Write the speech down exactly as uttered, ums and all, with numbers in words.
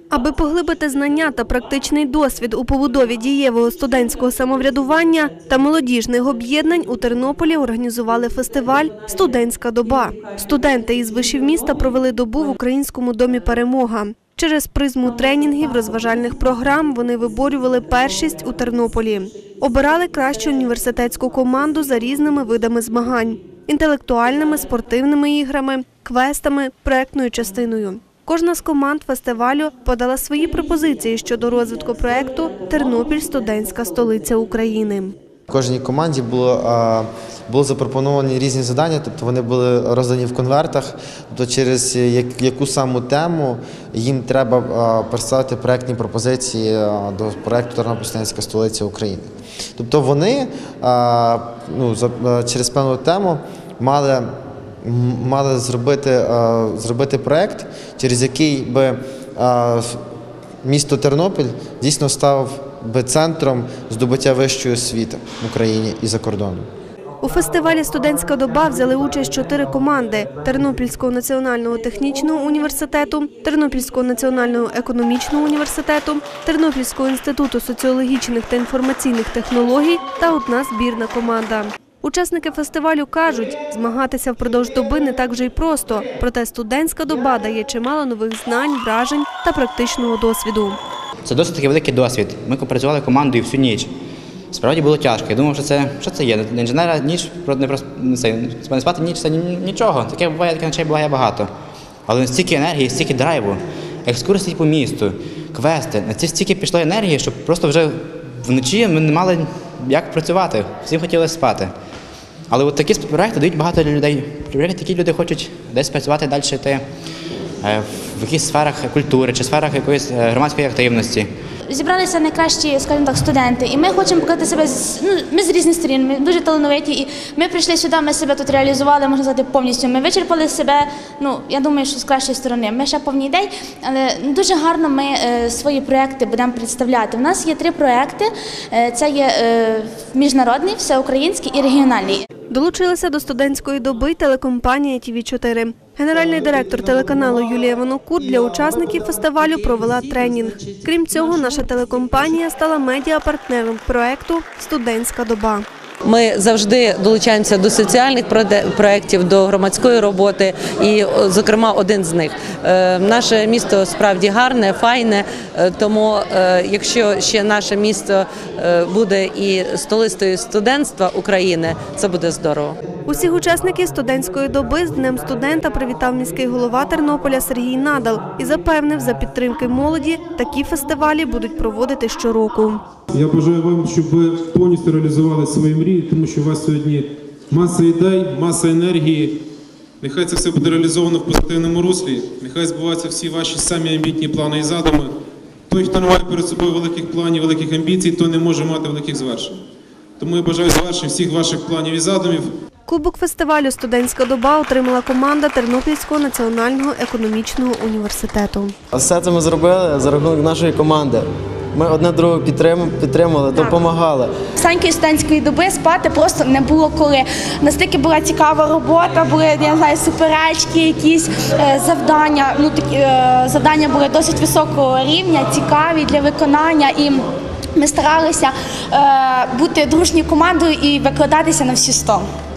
Аби поглибити знання та практичний досвід у побудові дієвого студентського самоврядування та молодіжних об'єднань у Тернополі організували фестиваль «Студентська доба». Студенти із вишів міста провели добу в Українському домі «Перемога». Через призму тренінгів, розважальних програм вони виборювали першість у Тернополі. Обирали кращу університетську команду за різними видами змагань – інтелектуальними, спортивними іграми, квестами, проєктною частиною. Кожна з команд фестивалю подала свої пропозиції щодо розвитку проєкту «Тернопіль – студентська столиця України». Кожній команді було, було запропоновані різні завдання, тобто вони були роздані в конвертах, тобто через яку саму тему їм треба представити проєктні пропозиції до проєкту «Тернопіль – студентська столиця України». Тобто вони ну, через певну тему мали мали зробити, зробити проєкт, через який би місто Тернопіль дійсно став би центром здобуття вищої освіти в Україні і за кордоном. У фестивалі «Студентська доба» взяли участь чотири команди – Тернопільського національного технічного університету, Тернопільського національного економічного університету, Тернопільського інституту соціологічних та інформаційних технологій та одна збірна команда. Учасники фестивалю кажуть, змагатися впродовж доби не так вже й просто, проте студентська доба дає чимало нових знань, вражень та практичного досвіду. Це досить такий великий досвід. Ми працювали командою всю ніч. Справді було тяжко. Я думав, що це, що це є. Для інженера ніч, не просто не спати ніч – це нічого. Таке буває, таке ночей буває багато. Але стільки енергії, стільки драйву, екскурсії по місту, квести. На це стільки пішло енергії, що просто вже вночі ми не мали як працювати. Всім хотілося спати. Але от такі проєкти дають багато людей. Такі люди хочуть десь працювати далі йти в якихось сферах культури чи сферах якоїсь громадської активності. Зібралися найкращі, скажімо так, студенти, і ми хочемо показати себе, ну, ми з різних сторін, ми дуже талановиті, і ми прийшли сюди, ми себе тут реалізували, можна сказати, повністю. Ми вичерпали себе, ну, я думаю, що з кращої сторони. Ми ще повні ідей, але дуже гарно ми е, свої проєкти будемо представляти. У нас є три проєкти, е, це є е, міжнародний, всеукраїнський і регіональний. Долучилася до студентської доби телекомпанія Ті Ві чотири. Генеральний директор телеканалу Юлія Винокур для учасників фестивалю провела тренінг. Крім цього, наша телекомпанія стала медіапартнером проєкту «Студентська доба». Ми завжди долучаємося до соціальних проєктів, до громадської роботи і, зокрема, один з них. Наше місто справді гарне, файне, тому якщо ще наше місто буде і столицею студентства України, це буде здорово. Усіх учасників студентської доби з Днем студента привітав міський голова Тернополя Сергій Надал і запевнив, за підтримки молоді такі фестивалі будуть проводити щороку. Я бажаю вам, щоб ви повністю реалізували свої мрії, тому що у вас сьогодні маса ідей, маса енергії. Нехай це все буде реалізовано в позитивному руслі, нехай збуваються всі ваші самі амбітні плани і задуми. Той, хто не має перед собою великих планів, великих амбіцій, той не може мати великих звершень. Тому я бажаю звершень всіх ваших планів і задумів. Кубок фестивалю «Студентська доба» отримала команда Тернопільського національного економічного університету. Все це ми зробили за рахунок нашої команди. Ми одне другого підтримували, допомагали. Санької студентської доби спати просто не було коли. Настільки була цікава робота, були, я знаю, суперечки, якісь е, завдання. Ну, такі, е, завдання були досить високого рівня, цікаві для виконання. І ми старалися е, бути дружньою командою і викладатися на всі сто.